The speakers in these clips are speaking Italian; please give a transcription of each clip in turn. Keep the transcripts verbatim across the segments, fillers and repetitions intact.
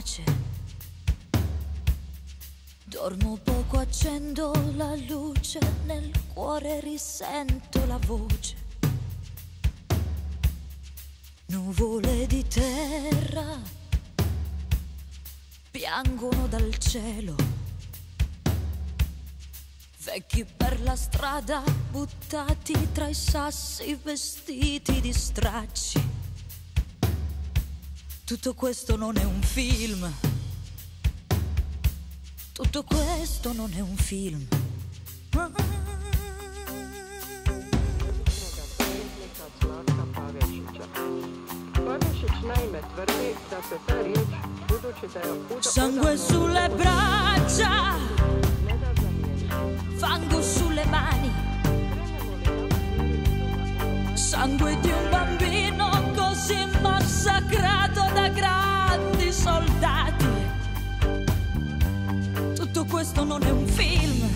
pace. Dormo poco, accendo la luce, nel cuore risento la voce. Nuvole di terra piangono dal cielo, vecchi per la strada buttati tra i sassi vestiti di stracci. Tutto questo non è un film, tutto questo non è un film. Sangue sulle braccia, fango sulle mani, sangue di un bambino così massacrato da grandi soldati. Tutto questo non è un film,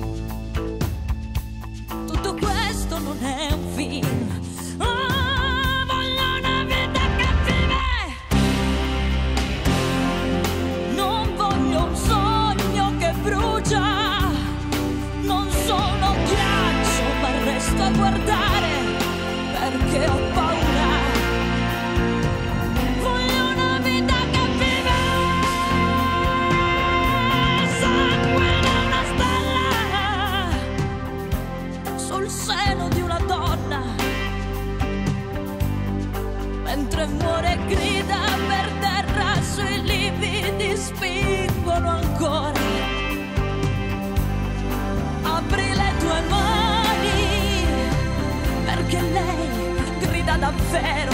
tutto questo non è un film. Oh, voglio una vita che vive, non voglio un sogno che brucia. Non sono ghiaccio ma resto a guardare perché ho paura. Voglio una vita che vive, sangue da una stella sul seno di una donna, mentre muore e grida per terra, sui lividi spingono ancora. Apri le tue mani perché lei grida davvero.